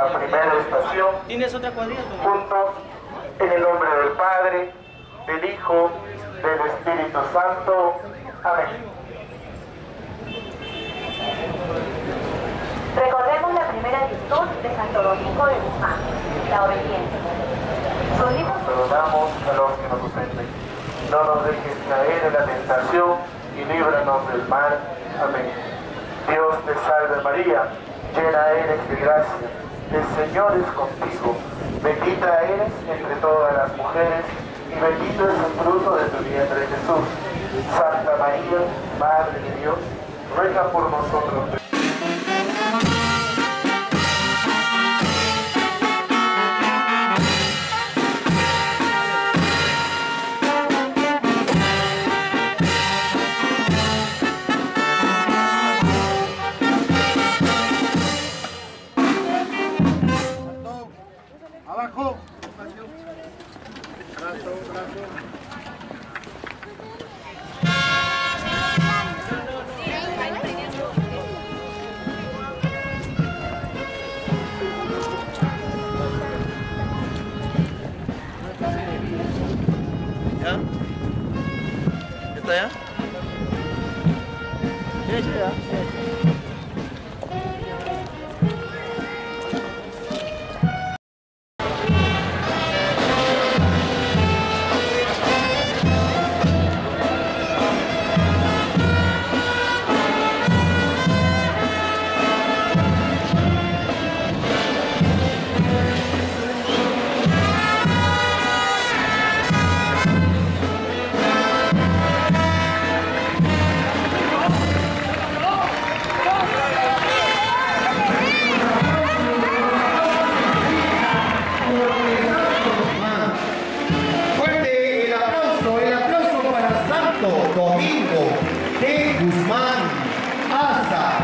la primera estación. ¿Tienes otra cuadrilla? Juntos, en el nombre del Padre, del Hijo, del Espíritu Santo. Amén. Recordemos la primera virtud de Santo Domingo de Guzmán, la obediencia. Sus libros Perdonamos a los que nos ofenden. No nos dejes caer en la tentación y líbranos del mal. Amén. Dios te salve María, llena eres de gracia, el Señor es contigo. Bendita eres entre todas las mujeres y bendito es el fruto de tu vientre Jesús. Santa María, Madre de Dios, ruega por nosotros. Abajo. ¿Ya? ¿Está ya? Sí, ya. Domingo de Guzmán Asa.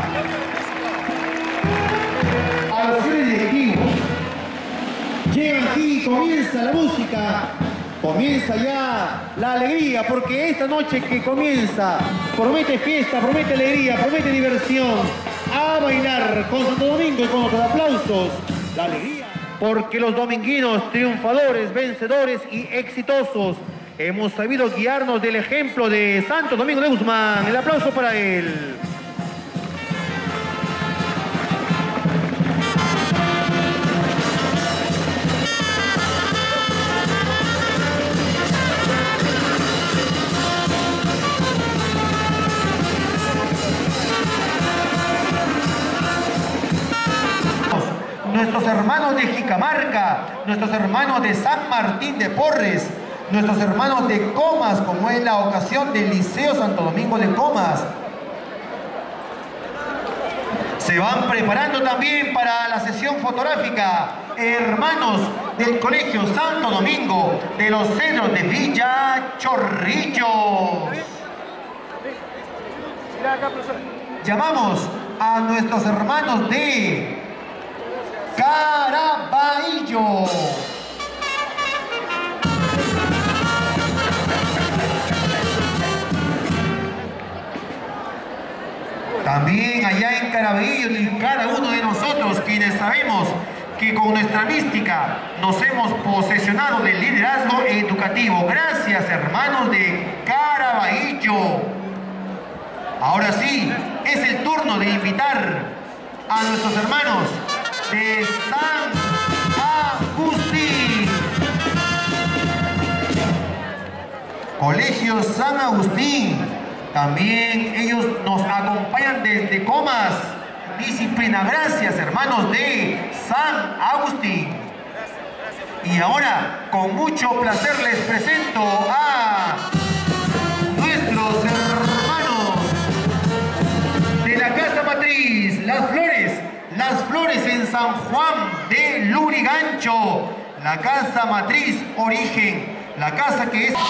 A los señores directivos, llegan aquí y comienza la música, comienza ya la alegría, porque esta noche que comienza promete fiesta, promete alegría, promete diversión. A bailar con Santo Domingo y con los aplausos, la alegría. Porque los dominguinos, triunfadores, vencedores y exitosos, hemos sabido guiarnos del ejemplo de Santo Domingo de Guzmán. El aplauso para él. Nuestros hermanos de Jicamarca, nuestros hermanos de San Martín de Porres, nuestros hermanos de Comas, como es la ocasión del Liceo Santo Domingo de Comas. Se van preparando también para la sesión fotográfica hermanos del Colegio Santo Domingo de los Cedros de Villa Chorrillos. Llamamos a nuestros hermanos de Caraballo. También allá en Caraballo, y cada uno de nosotros quienes sabemos que con nuestra mística nos hemos posesionado del liderazgo educativo. Gracias, hermanos de Caraballo. Ahora sí, es el turno de invitar a nuestros hermanos de San Agustín. Colegio San Agustín. También ellos nos acompañan desde Comas. Disciplina. Gracias, hermanos de San Agustín. Y ahora, con mucho placer, les presento a nuestros hermanos de la Casa Matriz, Las Flores en San Juan de Lurigancho. La Casa Matriz Origen, la casa que es...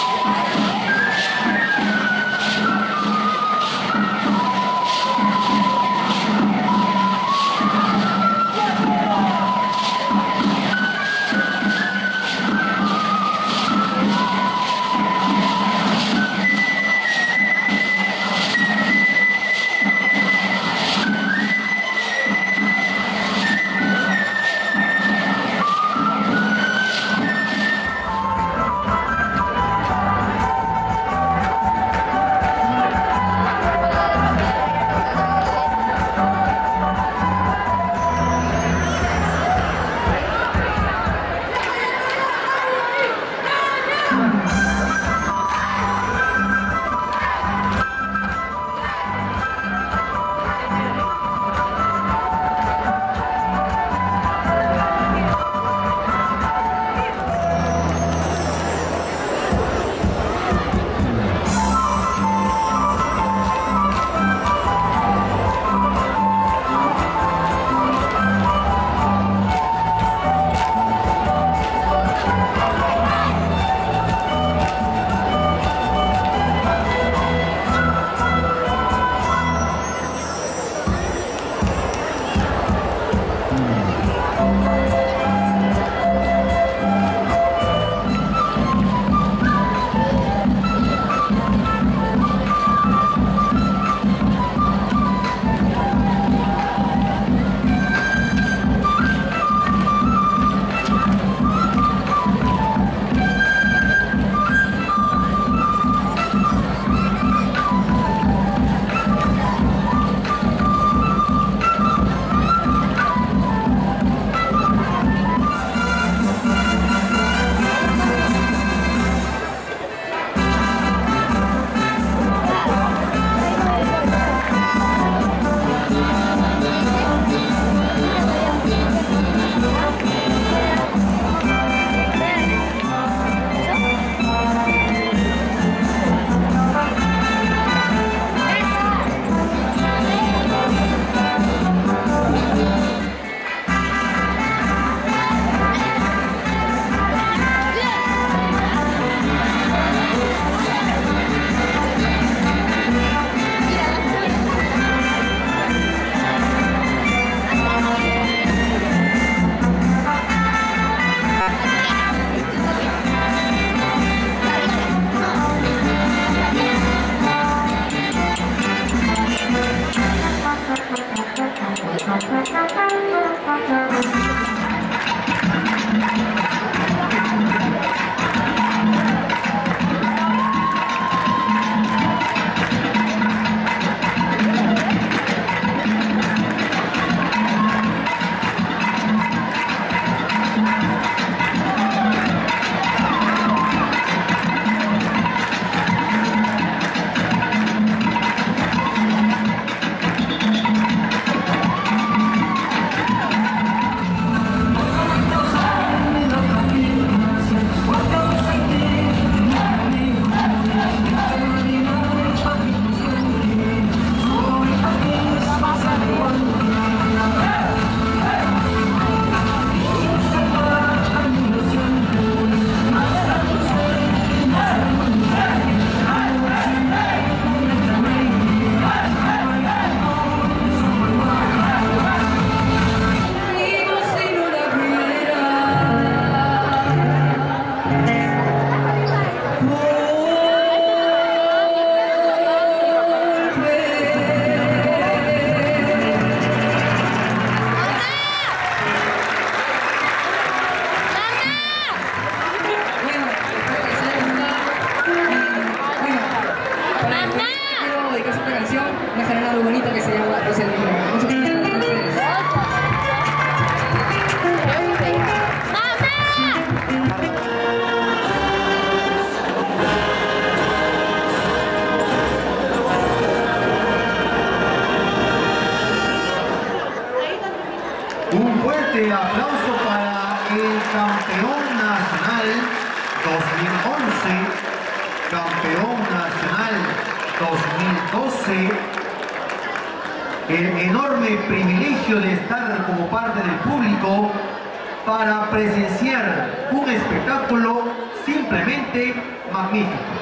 campeón nacional 2011, campeón nacional 2012, el enorme privilegio de estar como parte del público para presenciar un espectáculo simplemente magnífico.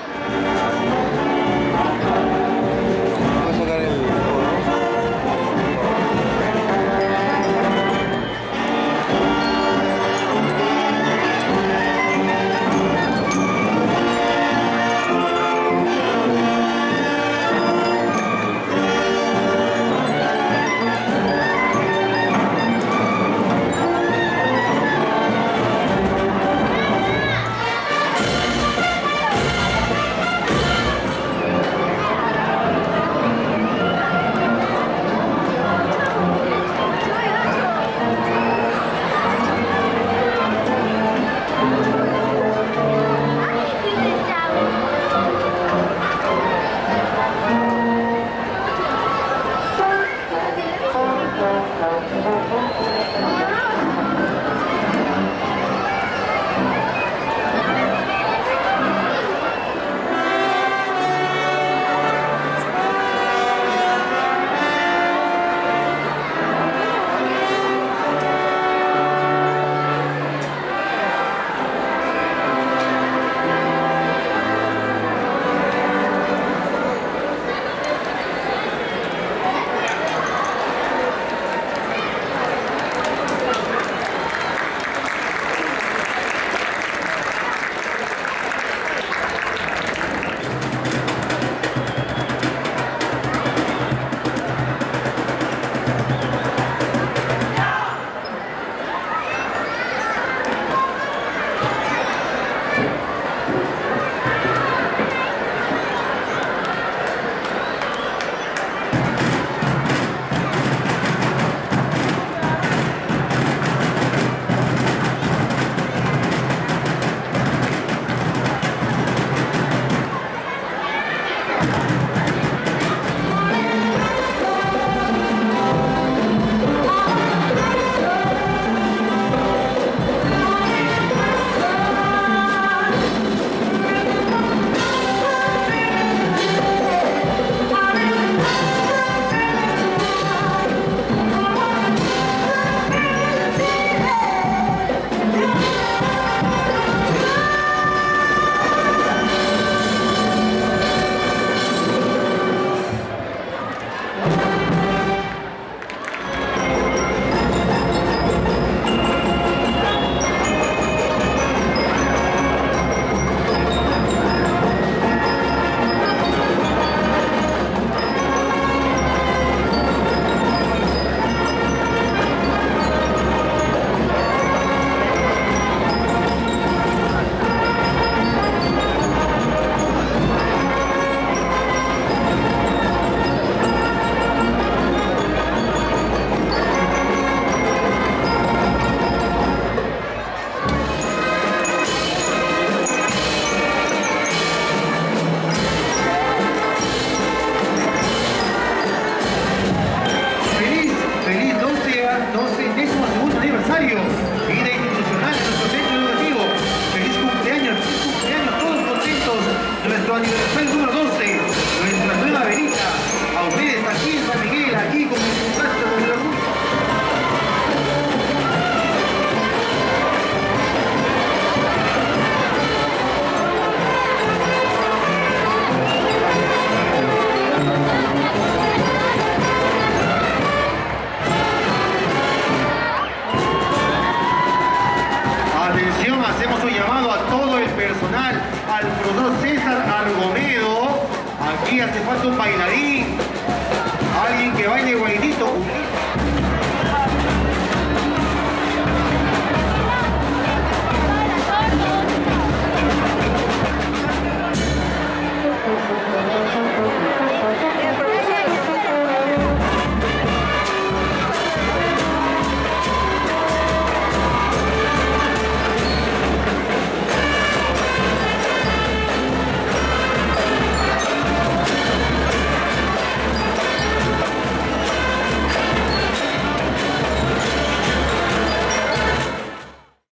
Hacemos un llamado a todo el personal, al profesor César Argomedo. Aquí hace falta un bailarín, alguien que baile guaidito.